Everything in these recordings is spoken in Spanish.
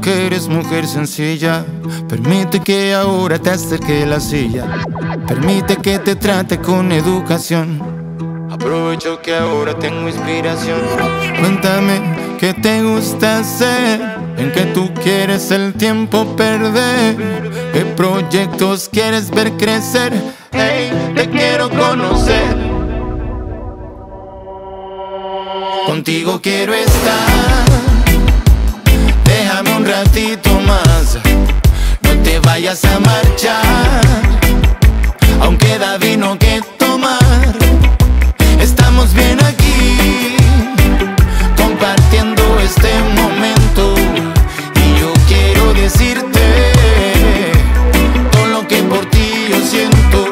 que eres mujer sencilla. Permite que ahora te acerque la silla. Permite que te trate con educación. Aprovecho que ahora tengo inspiración. Cuéntame qué te gusta hacer, en qué tú quieres el tiempo perder, qué proyectos quieres ver crecer. Hey, te quiero conocer. Contigo quiero estar. Déjame un ratito más. No te vayas a marchar. Aún queda vino que tomar. Estamos bien aquí, compartiendo este momento. Y yo quiero decirte todo lo que por ti yo siento.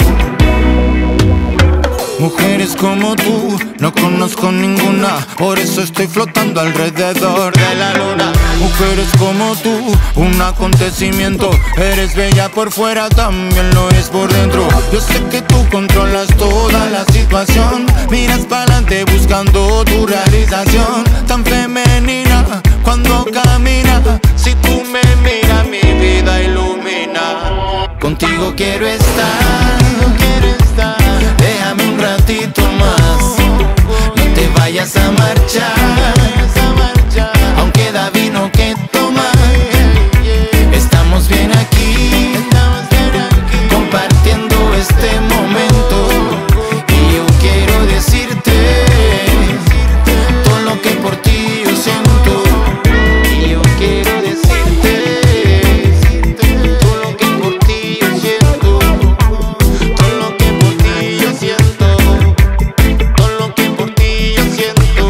Mujeres como tú no conozco ninguna, por eso estoy flotando alrededor de la luna. Mujeres como tú, un acontecimiento. Eres bella por fuera, también lo es por dentro. Yo sé que tú controlas toda la situación. Miras pa'lante buscando tu realización. Tan femenina cuando camina. Si tú me miras, mi vida ilumina. Contigo quiero estar. Déjame un ratito más. No te vayas a marchar. Aún queda vino que tomar. Estamos bien aquí, compartiendo este momento. Y yo quiero decirte todo lo que por ti yo siento. Y yo quiero decirte todo lo que por ti yo siento. Todo lo que por ti yo siento. Todo lo que por ti yo siento.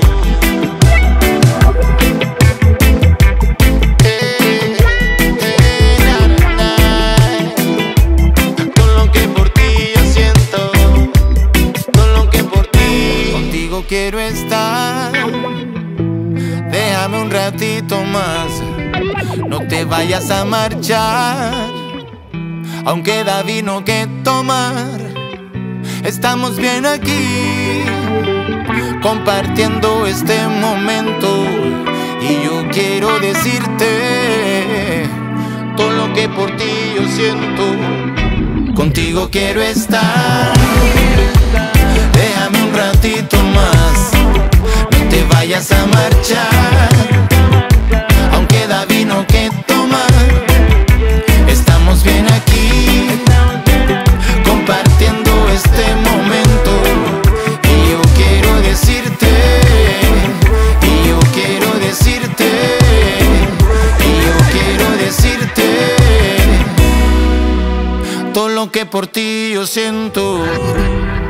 Todo lo que por ti yo siento. Todo lo que por ti. Contigo quiero estar. Déjame un ratito más. No te vayas a marchar. Aún queda vino que tomar. Estamos bien aquí, compartiendo este momento. Y yo quiero decirte todo lo que por ti yo siento. Contigo quiero estar. Déjame un ratito más. No te vayas a marchar. Aún queda vino que tomar. Estamos bien aquí, compartiendo este momento. Y yo quiero decirte, y yo quiero decirte, y yo quiero decirte todo lo que por ti yo siento.